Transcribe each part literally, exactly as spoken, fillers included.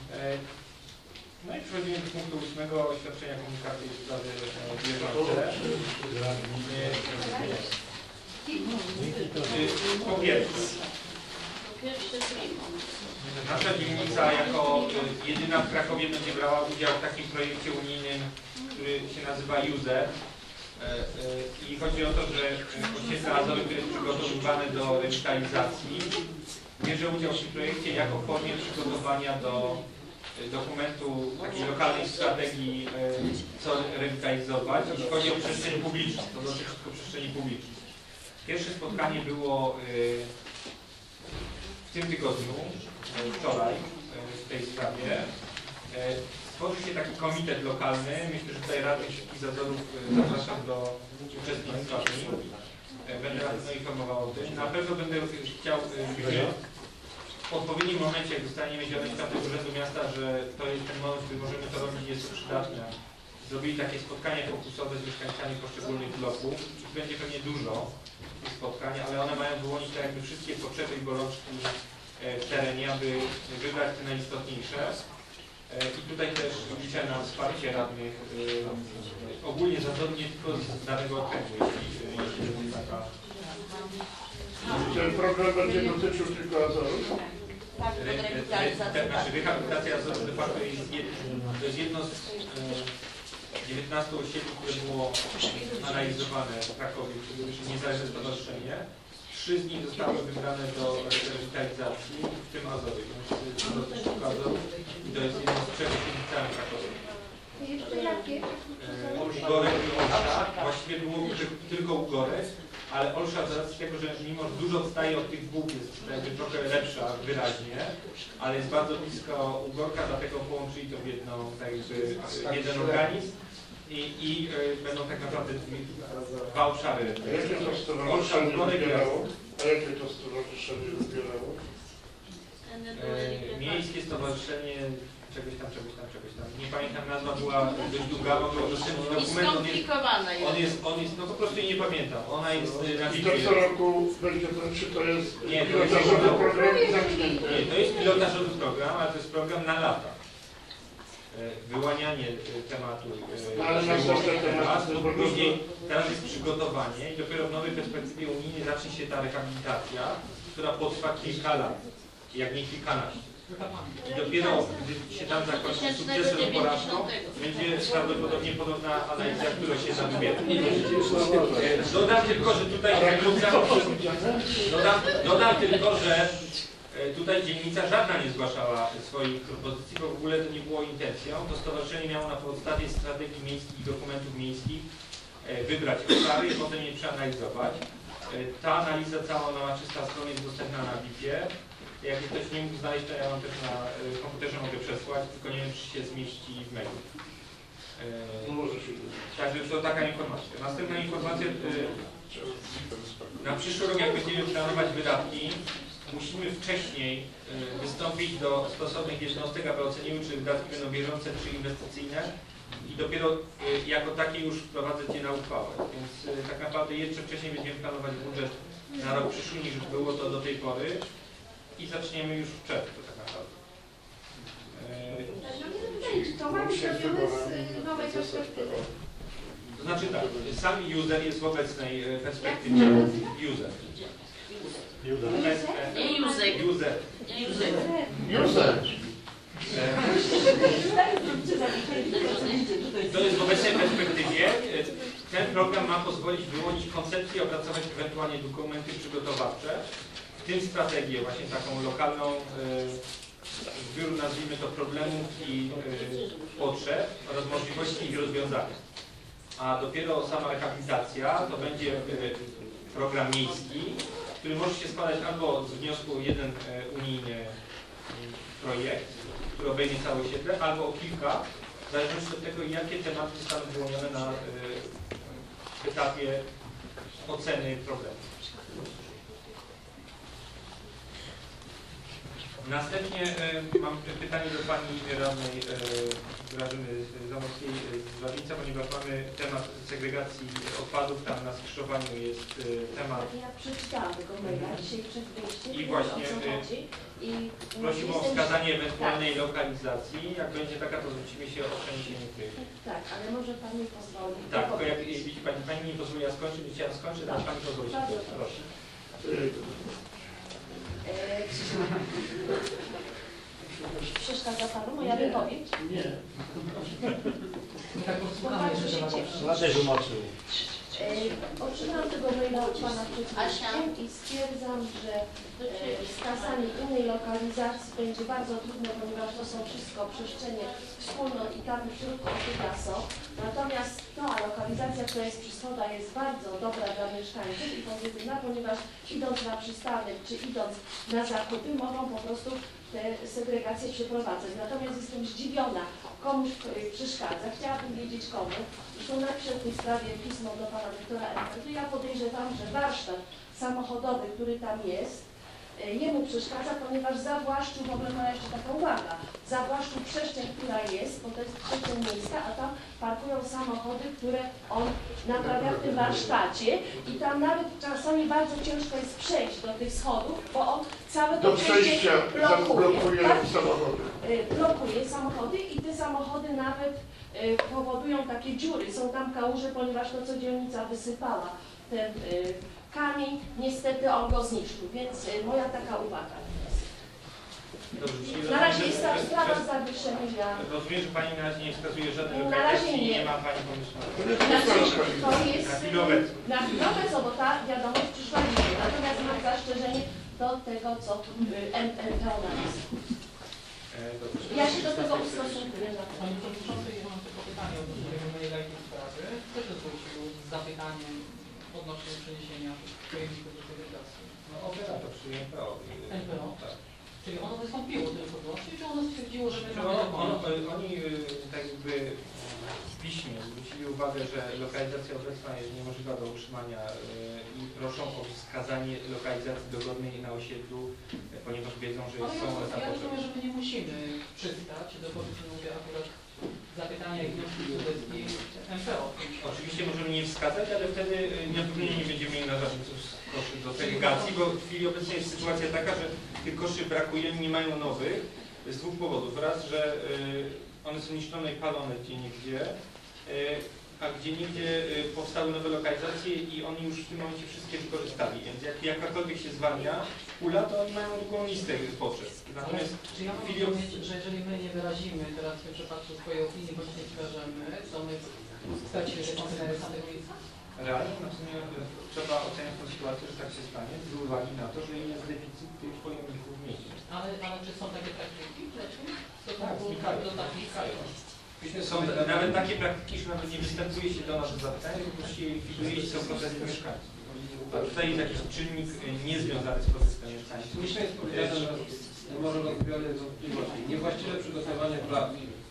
No i przechodzimy do punktu ósmego, oświadczenia komunikacji w sprawie bieżące. Po pierwsze, nasza dzielnica jako jedyna w Krakowie będzie brała udział w takim projekcie unijnym, który się nazywa User. I chodzi o to, że osiedle Azory, które jest przygotowywane do rewitalizacji, bierze udział w tym projekcie jako w formie przygotowania do dokumentu takiej lokalnej strategii, co rewitalizować, jeśli chodzi o przestrzeń publiczną, to dotyczy tylko przestrzeni publicznej. Pierwsze spotkanie było w tym tygodniu, wczoraj, w tej sprawie. Stworzy się taki komitet lokalny. Myślę, że tutaj radnych wszystkich zazorów zapraszam do uczestnictwa w nim. Będę na pewno informował o tym. Na pewno będę chciał, w odpowiednim momencie, jak dostaniemy zieloność tam tego urzędu miasta, że to jest ten moment, który możemy to robić, jest to przydatne. Zrobili takie spotkania fokusowe z mieszkańcami poszczególnych bloków. Będzie pewnie dużo tych spotkań, ale one mają wyłonić tak jakby wszystkie potrzeby i bolączki w terenie, aby wybrać te najistotniejsze. I tutaj też liczę na wsparcie radnych ogólnie zarządu, nie tylko z danego okręgu, jeśli, jeśli jest taka. Ten program będzie dotyczył tylko Azorów? Tak, znaczy rehabilitacja Azorów de facto jest, to jest jedno z dziewiętnastu osiedli, które było analizowane w Krakowie przez niezależne stowarzyszenie. Trzy z nich zostały wybrane do rewitalizacji, w tym Azory. To dotyczy tylko Azorów i to jest jedno z trzech osiedli w całym Krakowie. Jeszcze jakie? Ugorek i Olsza. Właściwie było tylko Ugorek, ale Olsza z racji tego, że mimo że dużo odstaje od tych dwóch, jest jakby trochę lepsza wyraźnie, ale jest bardzo blisko Ugorka, dlatego połączyli to w, jedną, tak jakby, w jeden organizm. I, i y, będą tak naprawdę dwa obszary. A jakie to stowarzyszenie wybierało? A jakie to stowarzyszenie wybierało? E, miejskie stowarzyszenie czegoś tam, czegoś tam, czegoś tam. Nie pamiętam, nazwa była dość długa, bo to dostępny dokument. On jest, on jest, on jest, no po prostu jej nie pamiętam. Ona jest na I to co roku będzie, czy to jest nie, to pilotażowy program zamknięty? Nie, to jest pilotażowy program, ale to jest program na lata. Wyłanianie tematu, ale na temat, później teraz jest przygotowanie i dopiero w nowej perspektywie unijnej zacznie się ta rehabilitacja, która potrwa kilka lat, jak nie kilkanaście. I dopiero gdy się tam zakończy sukcesem lub porażką, będzie prawdopodobnie podobna analiza, która się tam wybiera. Dodam tylko, że tutaj dodam, dodam tylko, że tutaj dzielnica żadna nie zgłaszała swoich propozycji, bo w ogóle to nie było intencją. To stowarzyszenie miało na podstawie strategii miejskich i dokumentów miejskich wybrać obszary i potem je przeanalizować. Ta analiza cała na trzysta stron jest dostępna na bipie. Jak ktoś nie mógł znaleźć, to ja mam też na komputerze, mogę przesłać, tylko nie wiem, czy się zmieści w mailu. Także to taka informacja. Następna informacja. Na przyszły rok, jak będziemy planować wydatki, musimy wcześniej wystąpić do stosownych jednostek, aby oceniły, czy wydatki będą bieżące, czy inwestycyjne i dopiero jako takie już wprowadzać je na uchwałę. Więc tak naprawdę jeszcze wcześniej będziemy planować budżet na rok przyszły, niż było to do tej pory i zaczniemy już w czerwcu tak naprawdę. To ma być robione z nowej perspektywy. To znaczy tak, sam user jest w obecnej perspektywie user. Nie Józek. User. Józek. Józek. To jest w obecnej perspektywie. Ten program ma pozwolić wyłonić koncepcję, opracować ewentualnie dokumenty przygotowawcze, w tym strategię właśnie taką lokalną, zbiór, nazwijmy to, problemów i potrzeb oraz możliwości ich rozwiązania. A dopiero sama rehabilitacja to będzie program miejski, który może się składać albo z wniosku jeden unijny projekt, który obejmie całe osiedle, albo o kilka, w zależności od tego, jakie tematy zostaną wyłonione na etapie oceny problemu. Następnie e, mam pytanie do Pani Radnej e, Grażyny Zamorskiej z Wawińca, ponieważ mamy temat segregacji odpadów, tam na skrzyżowaniu jest e, temat. Ja przeczytałam tego maila dzisiaj przed wyjściem. I właśnie o co chodzi. I prosimy o jestem- wskazanie ewentualnej lokalizacji. Jak będzie taka, to zwrócimy się o przeniesienie tych. Tak, ale może Pani pozwoli. Tak, tylko jak widzi Pani, Pani nie pozwoliła skończyć, więc ja skończę, to Pani pozwoli. Bardzo Proszę. E, Przeszkadza Panu moja wypowiedź? Nie. Tak Bo posłuchamy Pan jeszcze się za cieszy. Na też umoczył. E, Otrzymałam tego maila od Pana przed wyjściem i stwierdzam, że e, wskazanie innej lokalizacji będzie bardzo trudne, ponieważ to są wszystko przestrzenie wspólnot i tam wśród otyka są. Natomiast ta lokalizacja, która jest przy schodach, jest bardzo dobra dla mieszkańców i pozytywna, ponieważ idąc na przystanek czy idąc na zakupy mogą po prostu te segregacje przeprowadzać. Natomiast jestem zdziwiona, komuś e, przeszkadza. Chciałabym wiedzieć komu. Zresztą napiszę w tej sprawie pismo do pana doktora Enfertu. Ja podejrzewam, że warsztat samochodowy, który tam jest, e, jemu przeszkadza, ponieważ zawłaszczył, w ogóle ma jeszcze taka uwaga, zawłaszczył przestrzeń, która jest, bo to jest przestrzeń miejska, a tam parkują samochody, które on naprawia w tym warsztacie i tam nawet czasami bardzo ciężko jest przejść do tych schodów, bo on całe to Do przejścia blokuje, zablokuje tak? samochody. Y, blokuje samochody i te samochody nawet y, powodują takie dziury. Są tam kałuże, ponieważ to, co dzielnica wysypała, ten y, kamień, niestety on go zniszczył, więc y, moja taka uwaga jest. Dobrze, czyli Na razie rozumiem, jest ta że- sprawa że- zawieszenia. Rozumiem, że Pani na razie nie wskazuje żadnej Na razie lokalizacji, nie. nie ma Pani pomysłu. To nie jest Znaczy, lokalizacja. to jest Na chwilę obecną. na chwilę obecną, bo ta wiadomość przyszła dzisiaj. Natomiast mam zastrzeżenie do tego, co M P O napisał. E, dobrze. Ja się do tego ustosunkuję na pewno. Panie Przewodniczący, ja mam tylko pytanie odnośnie tego maila i tej sprawy. Kto się zwrócił z zapytaniem odnośnie przeniesienia pojemników do segregacji? No operator przy M P O. M P O? Tak. Czyli ono wystąpiło tylko wyłącznie, czy ono stwierdziło, że my Znaczy, mamy ono, ono, dokonać? oni y, tak jakby w piśmie zwrócili uwagę, że lokalizacja obecna jest niemożliwa do utrzymania y, i proszą o wskazanie lokalizacji dogodnej na osiedlu, y, ponieważ wiedzą, że Ale są ja, ja etapy. rozumiem, że my nie musimy przystać do powiedzmy mówię akurat zapytania i wnioski sugestii M P O. Oczywiście możemy nie wskazać, ale wtedy y, na pewno nie będziemy mieli na żadnych koszy do segregacji, bo w chwili obecnej jest sytuacja taka, że tych koszy brakuje, nie mają nowych z dwóch powodów. Raz, że y, one są niszczone i palone gdzie niegdzie, y, a gdzie niegdzie y, powstały nowe lokalizacje i oni już w tym momencie wszystkie wykorzystali. Więc jak jakakolwiek się zwalnia pula, to oni mają długą listę potrzeb. Ale Natomiast czy ja mam chwili rozumieć, że jeżeli my nie wyrazimy teraz w tym przypadku swojej opinii, bądź nie wskażemy, to my stracimy te kontenery z tamtego miejsca? realnie no, w sumie trzeba oceniać tę sytuację, że tak się stanie, z uwagi na to, że jest deficyt tych pojemników w mieście. Ale, ale czy są takie praktyki w leczeniu? To Tak, było znikają. do takich Są nawet takie praktyki, że nawet nie występuje się do nas z zapytaniem, tylko się likwiduje i są protesty mieszkańców. A tutaj jest jakiś czynnik y, niezwiązany z protestem mieszkańców. Myślę, jest powiedziane, że może rozbiorę wątpliwości. Niewłaściwe przygotowanie praw.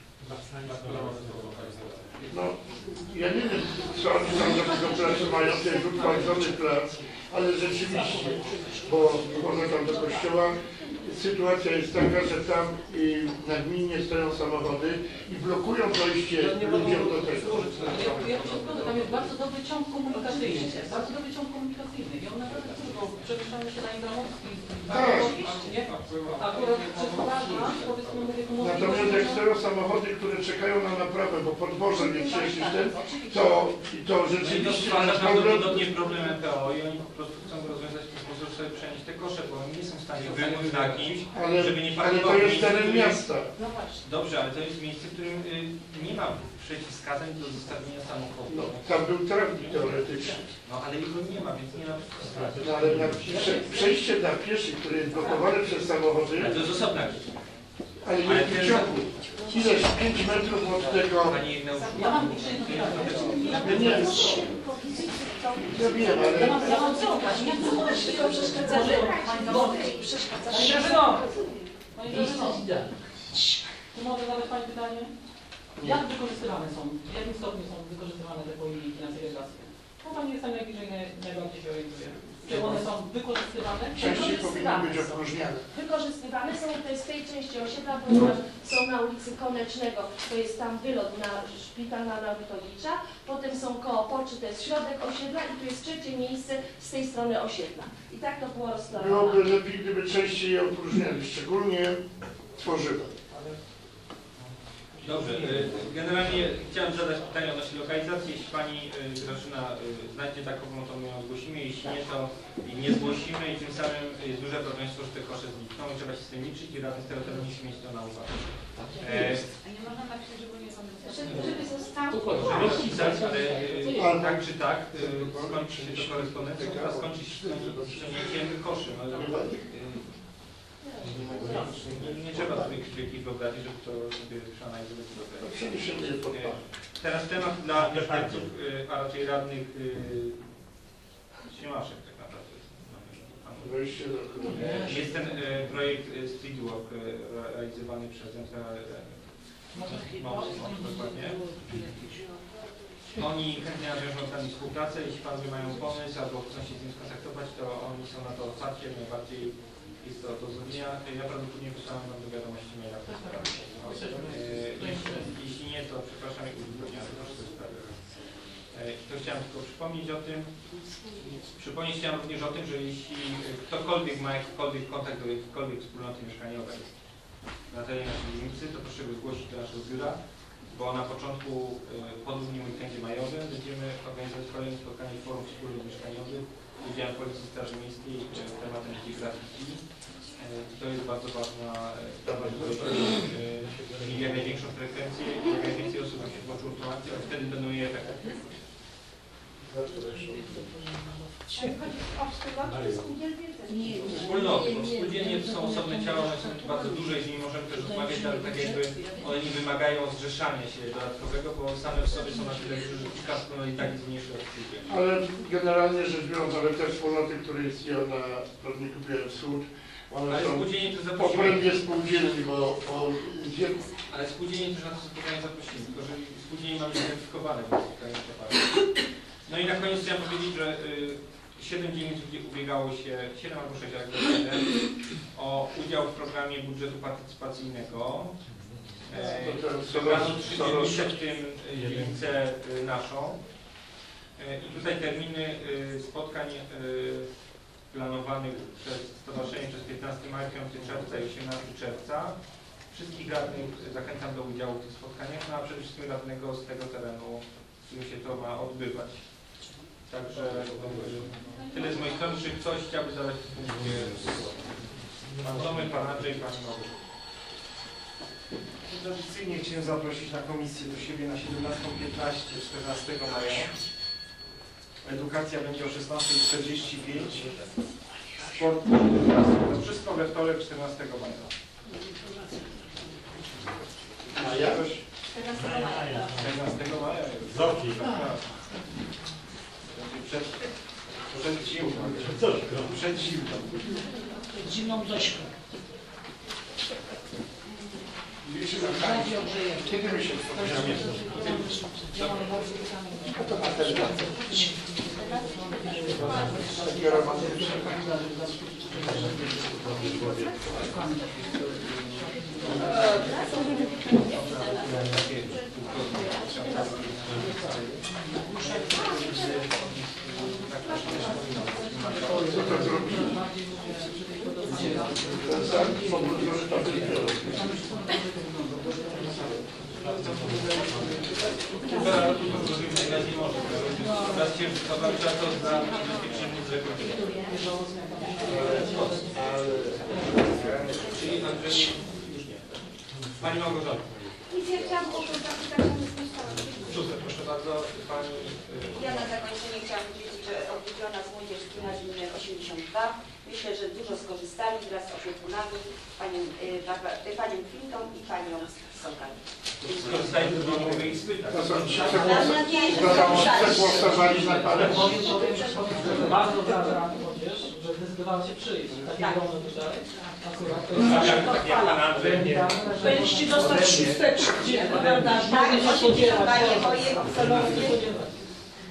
No, ja nie wiem, co oni tam do tego placu mają, ten wypłacony plac, ale rzeczywiście, bo chodzę tam do kościoła, sytuacja jest taka, że tam i na gminie stoją samochody i blokują dojście ludziom do tego. Ja, ja się zgodzę, tam jest bardzo dobry ciąg komunikacyjny, bardzo dobry ciąg komunikacyjny i on naprawdę tylko przemieszczamy się na Ingramowski, Tak. nie? Akurat przeprowadza, powiedzmy mówię, Natomiast jak stoją samochody, które czekają na naprawę, bo podwożą nie przejść ten, to, to No i to rzeczywiście stwarza jest problem. prawdopodobnie problem M P O i oni po prostu chcą rozwiązać w ten sposób, żeby przenieść te kosze, bo oni nie są w stanie wymóc na kimś, Ale, żeby nie ale parkował to w jest miejscu, teren którym- miasta. No właśnie. Dobrze, ale to jest miejsce, w którym y, nie ma przeciwwskazań do zostawienia samochodu. No, tam był trawnik teoretyczny. No ale jego nie ma, więc nie ma przeciwwskazań. No, ale na prze, przejście dla pieszych, które jest blokowane przez samochody, Ale to jest osobna rzecz. ale Ale jest ten- w ciągu ileś pięć metrów od tego. Pani Igneusz, Ja mam jeszcze jedno pytanie. Nie, ja wiem, Ja ale mam, ja mam słuchać, nie chcę słuchać, Tylko przeszkadzamy, bo przeszkadza. Pani Grażyno! Pani Grażyno! Czy mogę zadać Pani pytanie? Jak wykorzystywane są, w jakim stopniu są wykorzystywane te pojemniki na segregację? Bo Pani jest tam najbliżej, naj- najbardziej się orientuje. Czy one są wykorzystywane? Częściej powinny być opróżniane. Wykorzystywane są, to jest w tej części osiedla, ponieważ są na ulicy Konecznego, to jest tam wylot na szpitala Narutowicza, potem są koło Poczy, to jest środek osiedla i tu jest trzecie miejsce z tej strony osiedla. I tak to było rozplanowane. Byłoby lepiej, gdyby częściej je opróżniali, szczególnie tworzywa. Dobrze, generalnie chciałem zadać pytanie odnośnie lokalizacji. Jeśli Pani Grażyna znajdzie taką, to my ją zgłosimy. Jeśli nie, to nie zgłosimy i tym samym jest duże prawdopodobieństwo, że te kosze znikną i trzeba się z tym liczyć i radny z tego terenu musi mieć to na uwadze. E, A nie można napisać, żeby nie są Żeby, żeby zostało. Żeby wpisać, ale tak czy tak skończy się to korespondencja, która skończy się ściągnięciem koszy. No, Nie, nie trzeba tutaj wielkich wyobrazić, żeby to sobie przeanalizować. Teraz temat dla mieszkańców, a raczej radnych Siemaszek tak naprawdę. Jest ten projekt Streetwalk realizowany przez Centra dokładnie. Oni chętnie nawiążą z nami współpracę. Jeśli Panowie mają pomysł albo chcą się z nim skontaktować, to oni są na to otwarci, najbardziej jest to do zrobienia. Ja prawdopodobnie wysłałem Wam do wiadomości maila w tej sprawie. Jeśli nie, to przepraszam i uzupełniamy też tę sprawę. To chciałem tylko przypomnieć o tym. Przypomnieć chciałem również o tym, że jeśli ktokolwiek ma jakikolwiek kontakt do jakiejkolwiek wspólnoty mieszkaniowej na terenie naszej dzielnicy, to proszę go zgłosić do naszego biura, bo na początku po długim weekendzie majowym będziemy organizować kolejne spotkanie forum wspólnot mieszkaniowych z udziałem Policji Straży Miejskiej tematem graffiti. To jest bardzo ważna sprawa, żeby mieli jak największą frekwencję i jak najwięcej osób się włączyło w informację, ale wtedy będą je efekty. Wspólnoty, bo spółdzielnie to są osobne ciała, one są bardzo duże i z nimi możemy też rozmawiać, ale tak jakby one nie wymagają zrzeszania się dodatkowego, bo same w sobie są na tyle duże, że kilka wspólnot i tak jest mniejsze od spółdzielni. Ale generalnie rzecz biorąc, ale te wspólnoty, które istnieją na Rodniku Biały Wschód, one ale są spółdzielnie to w zaprosimy. obrębie spółdzielni, bo, bo Ale spółdzielnie też na to spotkanie zaprosimy, tylko że spółdzielnie mamy zidentyfikowane do spotkania przeparty. No i na koniec chciałem powiedzieć, że y, siedem dzielnic ubiegało się, siedem albo sześć, jak jeden, o udział w programie budżetu partycypacyjnego. E, Wybrano trzy dzielnice, w tym dzielnicę y, naszą. E, I tutaj terminy y, spotkań y, planowanych przez stowarzyszenie przez piętnastego maja, piątego czerwca i osiemnastego czerwca. Wszystkich radnych zachęcam do udziału w tych spotkaniach, no a przede wszystkim radnego z tego terenu, w którym się to ma odbywać. Także tyle z mojej strony. Czy ktoś chciałby zadać w punkcie? Pan Tomek, Pan Andrzej, Pan Nowy. Tradycyjnie chciałem zaprosić na komisję do siebie na siedemnastą piętnaście, czternastego maja. Edukacja będzie o szesnastej czterdzieści pięć. Sport, to wszystko we wtorek czternastego maja. Maja? czternastego maja. Zoki. Przed, przed zimą. Przed zimą. Zimną Zośką. Kiedy my się spotkamy? Takie romantyczne. Co to zrobi? Ten sam powód, że to wybiorą. Nie może. Raz się trzeba to za bezpieczny z reguły. Czyli Andrzej już nie. Pani Małgorzata. Nic, ja chciałam o to zapytać, ale nie słyszałam. Szóste, proszę bardzo, Pani... Ja na zakończenie chciałam powiedzieć, że odwiedziona z młodzieżki na gminę osiemdziesiąt dwa. Myślę, że dużo skorzystali wraz z opiekunami, panią, y, panią Kwintą i panią Sokal. Skorzystali, to mogę ich spytać. To są przegłosowali na parę. Bardzo dobrze młodzież, że zdecydowała się przyjść. Takie grono tutaj. Akurat to Tak jest jak Pan Andrzej. Powinniście dostać szósteczki, prawda? Tak, oczywiście daje moje absolutnie.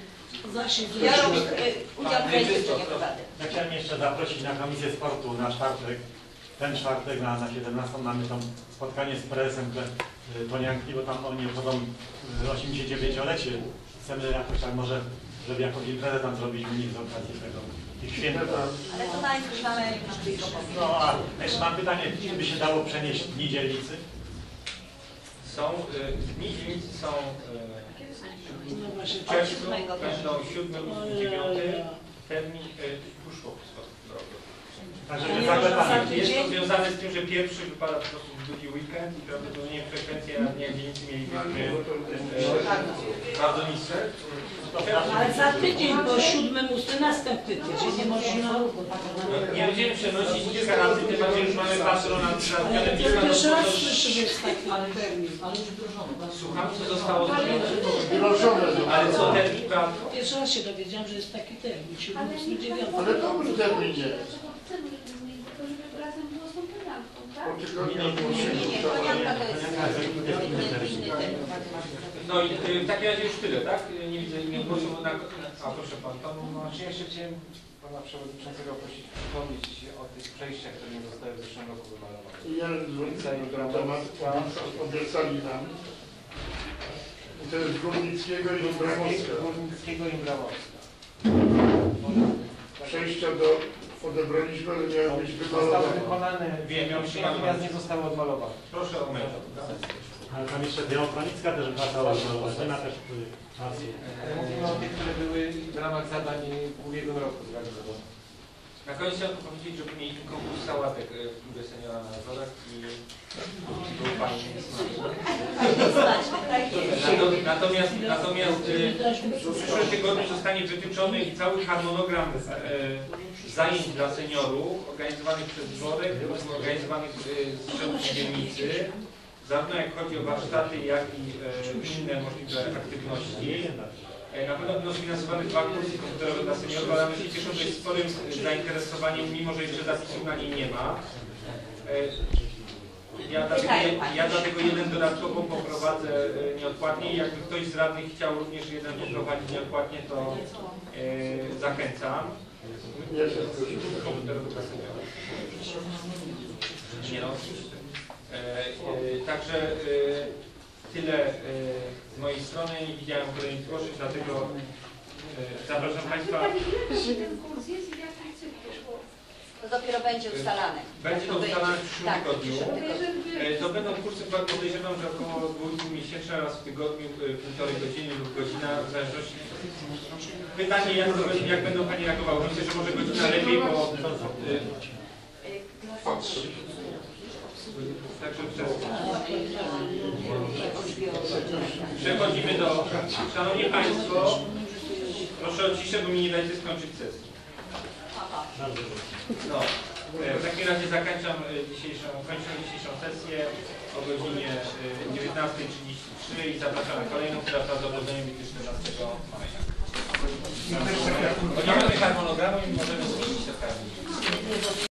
Zasięg Ja zasięg. robię e, udział w projekcie, nie prowadzę. Ja chciałem jeszcze zaprosić na Komisję Sportu na czwartek. Ten czwartek na, na siedemnastą mamy tam spotkanie z prezesem Tonianki, bo tam oni obchodzą osiemdziesięciopięciolecie. Chcemy jakoś tam może, żeby jakoś imprezę tam zrobić u nich z okazji tego ich święta. Ale to najpierw mamy blisko No a jeszcze mam pytanie, czy by się dało przenieść dni dzielnicy? Są, y, dni dzielnicy są y, No właśnie, w czerwcu, będą siódmy, ósmy, dziewiąty, Ojej. termin y, puszło drogi. Także A nie nie można zaklepamy. za- Jest to związane z tym, że pierwszy wypada po prostu w drugi weekend i prawdopodobnie frekwencja na dniach dzielnicy mielibyśmy y, bardzo niskie. Ale za tydzień, bo siódmy, ósmy, następny tydzień nie można. No, nie będziemy przenosić kilka razy, tym bardziej już mamy patronat na zmianę Ja pisma. pierwszy raz słyszę, że jest taki termin. Ale już wdrożono, tak? Słucham, co zostało zrobione. Wdrożone Ale co termin prawda? Pierwszy raz się dowiedziałam, że jest taki termin, siódmy, Ale ósmy, dziewiąty. Ale dobry termin jest. Chcemy, żeby zmienić, tylko żeby razem było z tą pytanką, tak? Po tygodniu Nie, nie, Konianka to jest inny termin. inny termin. No i y, w takim razie już tyle, tak? Y, Nie widzę innych głosów. Na... A proszę pan, tam ma... Znaczy, ja jeszcze chciałem Pana Przewodniczącego prosić przypomnieć o tych przejściach, które nie zostały w zeszłym roku wymalowane. Ja dzwoniłem na temat, obiecali nam. I to jest Górnickiego i Bramowska. Górnickiego i Bramowska. Przejścia do odebraliśmy, ale miały być Zostały wymalowane. wykonane, Wiem, ja muszę pan- natomiast nie zostały odmalowane. Proszę o mail. Ale tam jeszcze Białochronicka też wracała do Łażyna też czasu. Ale mówimy o tych, które były w ramach zadań w ubiegłym roku zrealizowane. Na koniec chciałbym powiedzieć, że mieliśmy konkurs sałatek y, w klubie seniora na Azorach i był fajnie smaczny. Nato- Natomiast, natomiast y, w przyszłym tygodniu zostanie wytyczony i cały harmonogram y, zajęć dla seniorów organizowanych przez Dworek, organizowanych y, z Szefów Dzielnicy, zarówno jak chodzi o warsztaty, jak i y, inne możliwe aktywności. Na pewno będą sfinansowane dwa kursy komputerowe dla seniorów, ale one się cieszą dość sporym zainteresowaniem, mimo że jeszcze zapisu na nie nie ma. Ja dlatego, ja dlatego jeden dodatkowo poprowadzę nieodpłatnie. Jakby ktoś z radnych chciał również jeden poprowadzić nieodpłatnie, to e, zachęcam. Komputerowy dla seniorów. Nie no, oczywiście. E, e, także e, tyle e, z mojej strony. Nie widziałem kolejnych zgłoszeń, dlatego e, zapraszam Państwa. Ten kurs jest i w jakim cyklu? To dopiero będzie ustalane. Będzie to ustalane w przyszłym Tak, w tygodniu. przyszłym tygodniu. E, To będą kursy, podejrzewam, że około dwumiesięczne, raz w tygodniu, e, półtorej godziny lub godzina, w zależności. Pytanie, jak, to będzie- jak będą Pani reagowały. Myślę, że może godzina lepiej, bo... e, Także przez... Przechodzimy do... Szanowni Państwo, proszę o ciszę, bo mi nie dajcie skończyć sesji. No, e, w takim razie zakończam e, dzisiejszą, kończę dzisiejszą sesję o godzinie e, dziewiętnastej trzydzieści trzy i zapraszam na kolejną, która prawdopodobnie będzie czternastego maja. Chodzimy do harmonogramu i możemy